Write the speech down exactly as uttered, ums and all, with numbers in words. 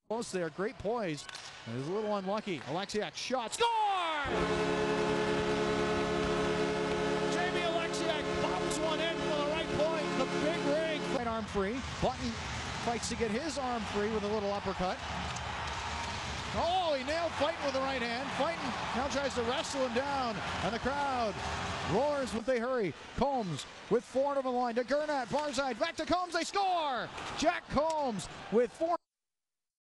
Close there, great poise. He's a little unlucky. Alexiak shot, score! Jamie Alexiak bumps one in for the right point. The big ring. Right arm free. Button fights to get his arm free with a little uppercut. Oh, he nailed Fighton with the right hand. Fighton now tries to wrestle him down, and the crowd roars when they hurry. Combs with four to the line to Gernat, Barzide, back to Combs, they score! Jack Combs with four.